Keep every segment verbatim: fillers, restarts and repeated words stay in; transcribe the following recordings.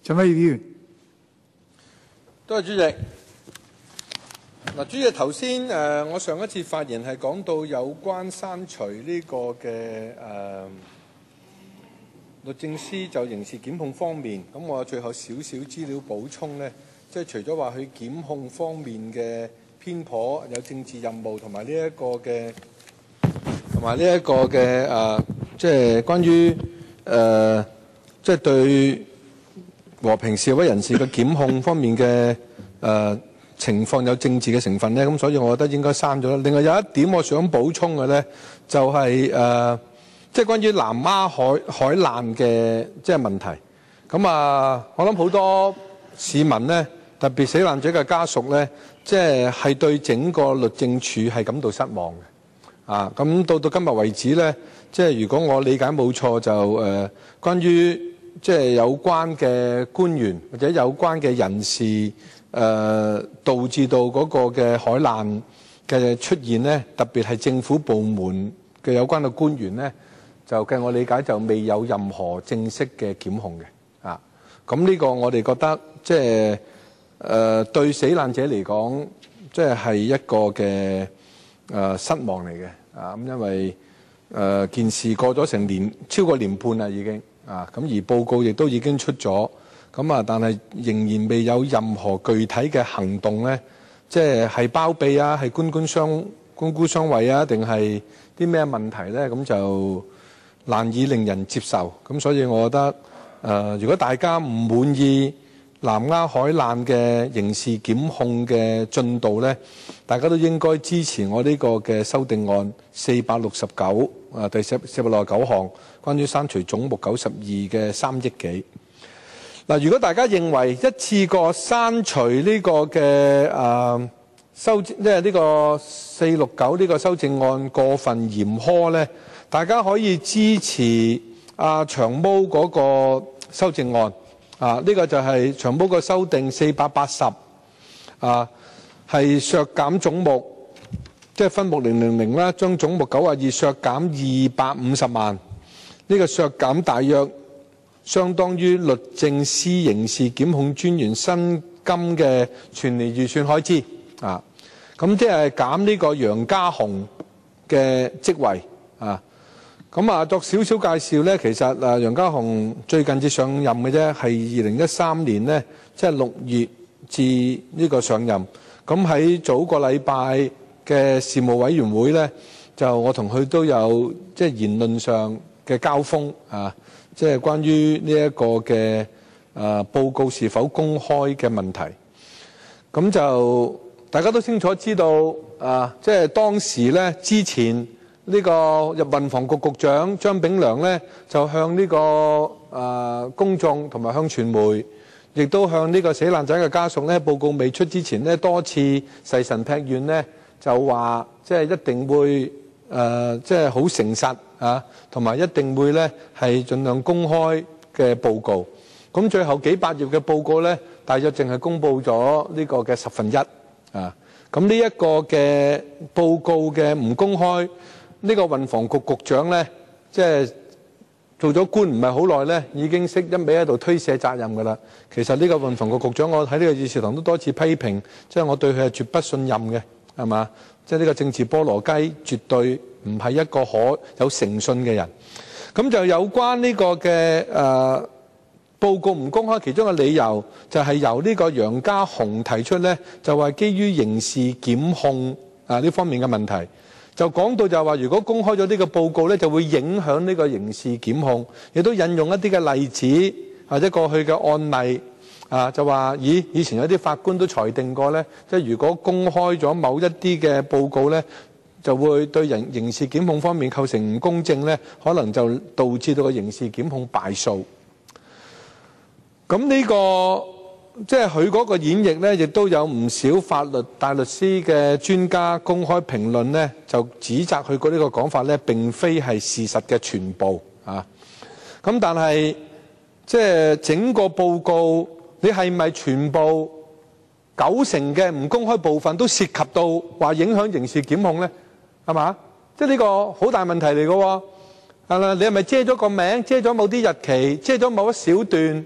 陳偉業議員， 多謝主席。嗱，主席頭先誒，我上一次發言係講到有關刪除呢個嘅誒、呃、律政司就刑事檢控方面，咁我最後少少資料補充呢，即係除咗話佢檢控方面嘅偏頗有政治任務同埋呢一個嘅同埋呢一個嘅誒，即係關於誒即係對和平示威人士嘅檢控方面嘅誒、呃、情況有政治嘅成分呢，咁所以我覺得應該刪咗啦。另外有一點我想補充嘅呢，就係、是、誒、呃、即係關於南丫海海難嘅即係問題。咁啊，我諗好多市民呢，特別死難者嘅家屬呢，即係係對整個律政處係感到失望嘅。啊，咁到到今日為止呢，即係如果我理解冇錯，就誒、呃、關於即係有關嘅官員或者有關嘅人士誒、呃，導致到嗰個嘅海難嘅出現呢，特別係政府部門嘅有關嘅官員呢，就據我理解就未有任何正式嘅檢控嘅。啊，咁呢個我哋覺得即係誒、呃、對死難者嚟講，即係係一個嘅誒、呃、失望嚟嘅。啊，咁因為誒、呃、件事過咗成年超過年半啦已經。啊，咁而報告亦都已經出咗，咁啊，但係仍然未有任何具體嘅行動呢，即係係包庇啊，係官官相官官相衛啊，定係啲咩問題呢？咁就難以令人接受。咁所以我覺得，誒、呃，如果大家唔滿意南丫海難嘅刑事檢控嘅進度呢，大家都應該支持我呢個嘅修訂案四百六十九啊，第四四百六十九項。關於刪除總目九十二嘅三億幾嗱，如果大家認為一次過刪除呢個嘅誒修，即係呢個四六九呢個修正案過分嚴苛呢，大家可以支持阿長毛嗰個修正案啊，呢、這個就係長毛個修訂四百八十啊，係削減總目即係、就是、分目零零零啦，將總目九十二削減二百五十萬。呢個削減大約相當於律政司刑事檢控專員薪金嘅全年預算開支啊！咁即係減呢個楊家雄嘅職位啊！咁啊，作少少介紹呢，其實啊，楊家雄最近至上任嘅啫，係二零一三年呢，即係六月至呢個上任。咁喺早個禮拜嘅事務委員會呢，就我同佢都有即係言論上嘅交鋒啊，即係關於呢一個嘅誒報告是否公開嘅問題。咁就大家都清楚知道啊，即係當時咧之前呢個入運房局局長張炳良咧，就向呢個誒公眾同埋向傳媒，亦都向呢個死難仔嘅家屬咧，報告未出之前咧，多次誓神劈願咧，就話即係一定會誒即係好誠實啊，同埋一定會咧係盡量公開嘅報告。咁最後幾百頁嘅報告咧，大約淨係公佈咗呢個嘅十分一啊。咁呢一個嘅報告嘅唔公開，呢個運房局局長咧，即係做咗官唔係好耐咧，已經識一味喺度推卸責任㗎啦。其實呢個運房局局長，我喺呢個議事堂都多次批評，即係我對佢係絕不信任嘅，係嘛？即係呢個政治菠蘿雞，絕對唔係一個可有誠信嘅人。咁就有關呢個嘅誒報告唔公開，其中嘅理由就係由呢個楊家雄提出呢，就話基於刑事檢控啊呢方面嘅問題，就講到就話如果公開咗呢個報告呢，就會影響呢個刑事檢控，亦都引用一啲嘅例子或者過去嘅案例。啊，就話咦，以前有啲法官都裁定過呢，即係如果公開咗某一啲嘅報告呢，就會對人刑事檢控方面構成唔公正呢，可能就導致到個刑事檢控敗訴。咁呢個即係佢嗰個演繹呢，亦都有唔少法律大律師嘅專家公開評論呢，就指責佢嗰呢個講法呢，並非係事實嘅全部啊。咁但係即係整個報告，你係咪全部九成嘅唔公開部分都涉及到話影響刑事檢控呢？係嘛？即係呢個好大問題嚟嘅喎。係啦，你係咪遮咗個名，遮咗某啲日期，遮咗某一小段？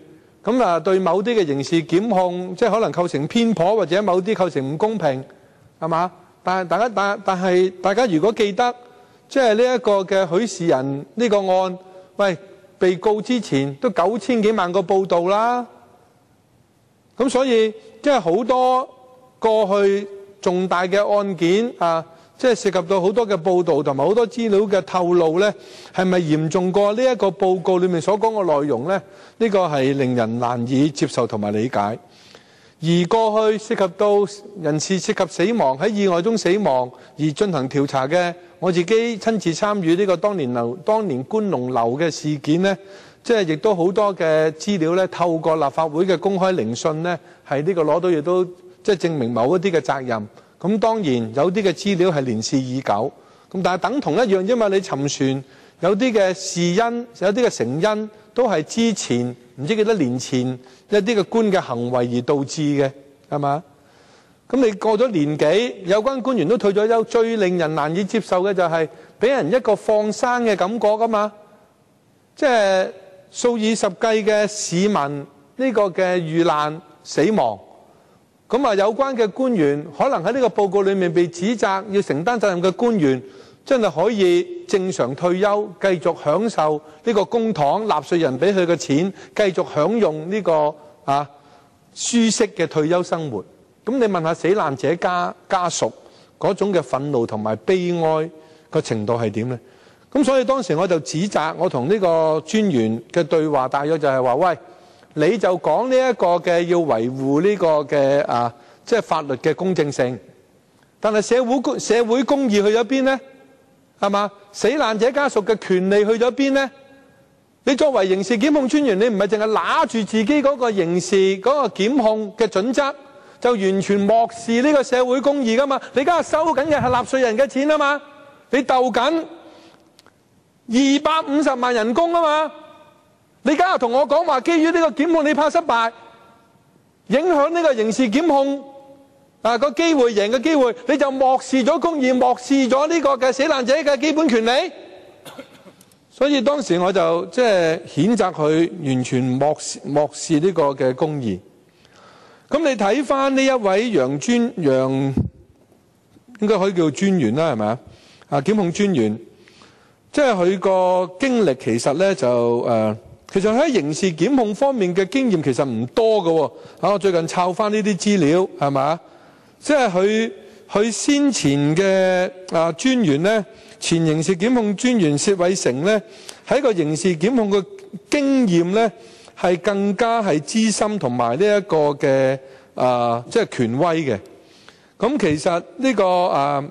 咁啊對某啲嘅刑事檢控，即係可能構成偏頗或者某啲構成唔公平，係嘛？但係大家但但係大家如果記得，即係呢一個嘅許仕仁呢個案，喂，被告之前都九千幾萬個報道啦，咁所以即係好多過去重大嘅案件啊，即係涉及到好多嘅報道同埋好多資料嘅透露呢，係咪嚴重過呢一個報告裏面所講嘅內容呢？呢個係令人難以接受同埋理解。而過去涉及到人士涉及死亡喺意外中死亡而進行調查嘅，我自己親自參與呢個當年樓當年觀龍樓嘅事件呢，即係亦都好多嘅資料呢，透過立法會嘅公開聆訊呢，係呢個攞到亦都即係證明某一啲嘅責任。咁當然有啲嘅資料係年事已久，咁但係等同一樣啫嘛。你沉船有啲嘅事因，有啲嘅成因都係之前唔知幾多年前一啲嘅官嘅行為而導致嘅，係嘛？咁你過咗年幾，有關官員都退咗休，最令人難以接受嘅就係俾人一個放生嘅感覺㗎嘛。即係數以十計嘅市民呢個嘅遇難死亡。咁啊，有關嘅官員可能喺呢個報告裏面被指責要承擔責任嘅官員，真係可以正常退休，繼續享受呢個公帑納稅人俾佢嘅錢，繼續享用呢個啊舒適嘅退休生活。咁你問下死難者家家屬嗰種嘅憤怒同埋悲哀個程度係點呢？咁所以當時我就指責我同呢個專員嘅對話，大約就係話：喂，你就講呢一個嘅要維護呢個嘅啊，即係法律嘅公正性，但係社會公社會公義去咗邊呢？係嘛？死難者家屬嘅權利去咗邊呢？你作為刑事檢控專員，你唔係淨係揦住自己嗰個刑事嗰個檢控嘅準則，就完全漠視呢個社會公義噶嘛？你而家收緊嘅係納稅人嘅錢啊嘛？你鬥緊二百五十萬人工啊嘛？你而家又同我講話，基於呢個檢控你怕失敗，影響呢個刑事檢控啊個機會贏嘅機會，你就漠視咗公義，漠視咗呢個嘅死難者嘅基本權利。所以當時我就即係譴責佢完全漠視漠視呢個嘅公義。咁你睇翻呢一位楊專楊應該可以叫專員啦，係咪啊？啊，檢控專員，即係佢個經歷其實咧就誒。呃其實喺刑事檢控方面嘅經驗其實唔多嘅喎，啊我最近抄翻呢啲資料係嘛，即係佢佢先前嘅啊專員咧，前刑事檢控專員薛偉成咧，喺個刑事檢控嘅經驗咧係更加係資深同埋呢一個嘅啊即係權威嘅。咁其實呢、這個啊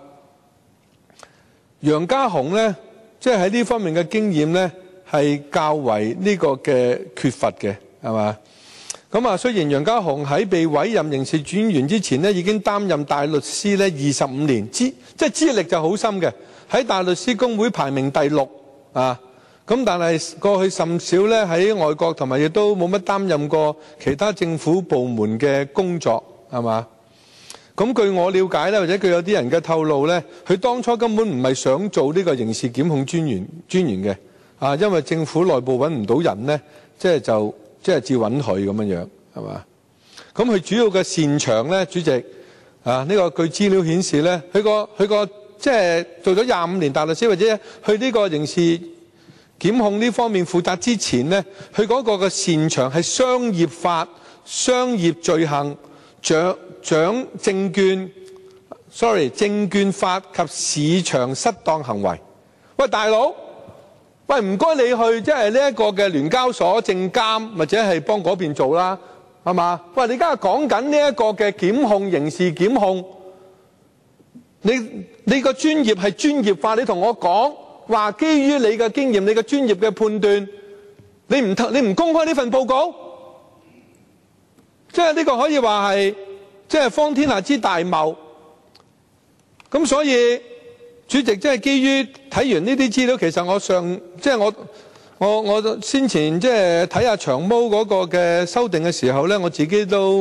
楊家雄咧，即係喺呢方面嘅經驗咧，係較為呢個嘅缺乏嘅，係嘛？咁啊，雖然楊家雄喺被委任刑事專員之前呢，已經擔任大律師咧二十五年，資即係資歷就好深嘅，喺大律師公會排名第六啊。咁但係過去甚少咧喺外國，同埋亦都冇乜擔任過其他政府部門嘅工作，係嘛？咁據我了解咧，或者據有啲人嘅透露咧，佢當初根本唔係想做呢個刑事檢控專員專員嘅。啊，因為政府內部揾唔到人呢，即係就即係照揾佢咁樣樣，係嘛？咁佢主要嘅擅長呢，主席啊，呢、這個據資料顯示呢，佢個佢個即係做咗廿五年大律師，或者去呢個刑事檢控呢方面負責之前呢，佢嗰個嘅擅長係商業法、商業罪行、獎獎證券 ，sorry， 證券法及市場失當行為。喂，大佬！喂，唔該你去即係呢一個嘅聯交所、證監或者係幫嗰邊做啦，係嘛？喂，你而家講緊呢一個嘅檢控、刑事檢控，你你個專業係專業化，你同我講話，基於你嘅經驗、你嘅專業嘅判斷，你唔你唔公開呢份報告，即係呢個可以話係即係荒天下之大謬。咁所以。主席，即係基於睇完呢啲資料，其實我上即係我我我先前即係睇下長毛嗰個嘅修訂嘅時候咧，我自己都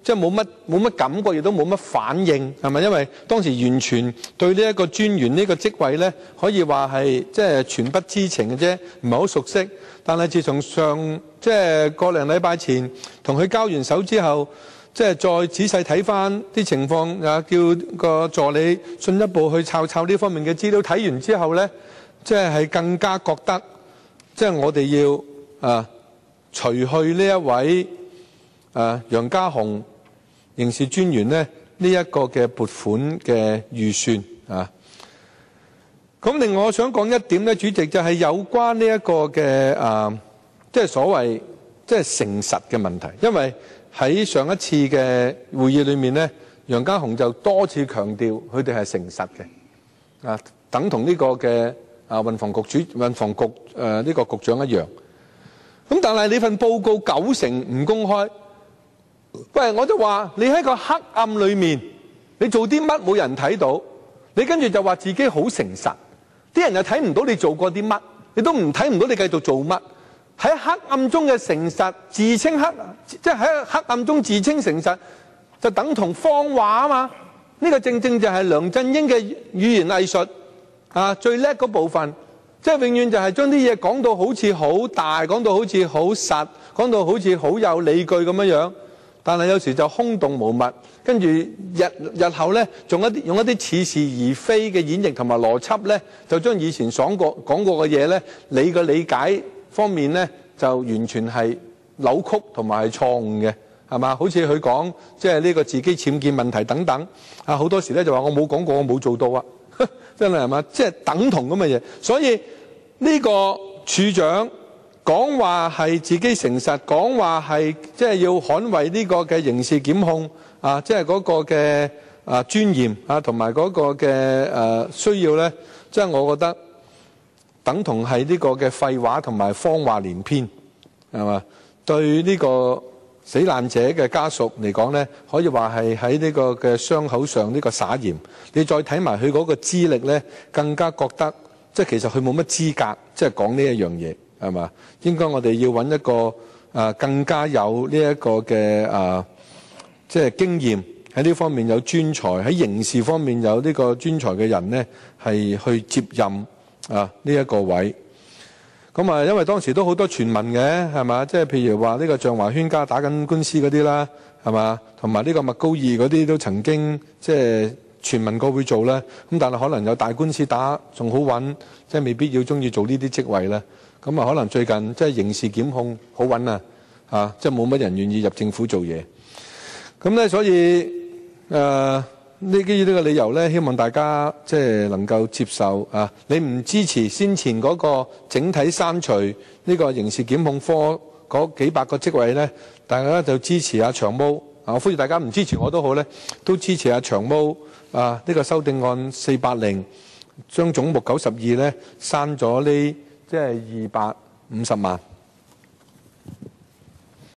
即係冇乜冇乜感覺，亦都冇乜反應，係咪？因為當時完全對呢一個專員呢個職位咧，可以話係即係全不知情嘅啫，唔係好熟悉。但係自從上即係個零禮拜前同佢交完手之後，即係再仔細睇翻啲情況啊，叫個助理進一步去抄抄呢方面嘅資料，睇完之後咧，即係係更加覺得，即係我哋要啊除去呢一位啊楊家雄刑事專員咧呢一個嘅撥款嘅預算啊。咁另外我想講一點咧，主席就係有關呢一個嘅啊，即係所謂即係誠實嘅問題，因為喺上一次嘅會議裏面咧，楊家雄就多次強調佢哋係誠實嘅，啊，等同呢個嘅啊運房局主運房局誒呢個局長一樣。咁但係你份報告九成唔公開，喂，我就話你喺個黑暗裏面，你做啲乜冇人睇到，你跟住就話自己好誠實。啲人又睇唔到你做過啲乜，你都唔睇唔到你繼續做乜。喺黑暗中嘅誠實，自稱黑，即係喺黑暗中自稱誠實，就等同謊話啊嘛！呢個正正就係梁振英嘅語言藝術啊，最叻嗰部分，即係永遠就係將啲嘢講到好似好大，講到好似好實，講到好似好有理據咁樣樣。但係有時就空洞無物，跟住日日後咧，用一啲用一啲似是而非嘅演繹同埋邏輯咧，就將以前講過講過嘅嘢咧，你嘅理解方面咧，就完全係扭曲同埋係錯誤嘅，係嘛？好似佢講即係呢個自己僭建問題等等，啊好多時咧就話我冇講過，我冇做到啊，真係係嘛？即係等同咁嘅嘢，所以呢個處長講話係自己誠實，講話係即係要捍衛呢個嘅刑事檢控啊，即係嗰個嘅啊尊嚴啊，同埋嗰個嘅誒需要咧，即係我覺得等同係呢個嘅廢話同埋謊話連篇，係嘛？對呢個死難者嘅家屬嚟講咧，可以話係喺呢個嘅傷口上呢個灑鹽。你再睇埋佢嗰個資歷咧，更加覺得即係其實佢冇乜資格即係講呢一樣嘢。係嘛？應該我哋要揾一個啊更加有呢一個嘅啊，即係經驗喺呢方面有專才，喺刑事方面有呢個專才嘅人咧，係去接任啊呢一個位。咁啊，因為當時都好多傳聞嘅，係嘛？即係譬如話呢個象華軒家打緊官司嗰啲啦，係嘛？同埋呢個麥高義嗰啲都曾經即係傳聞過會做啦。咁但係可能有大官司打仲好揾，即係未必要中意做呢啲職位啦。咁啊，可能最近即係刑事檢控好穩啊，啊，即係冇乜人願意入政府做嘢。咁咧，所以誒呢基於呢個理由咧，希望大家即係能夠接受啊。你唔支持先前嗰個整體刪除呢個刑事檢控科嗰幾百個職位咧，大家就支持阿長毛啊。我呼籲大家唔支持我都好咧，都支持阿長毛啊。呢個修訂案四百零將總目九十二咧刪咗呢。即係二百五十萬。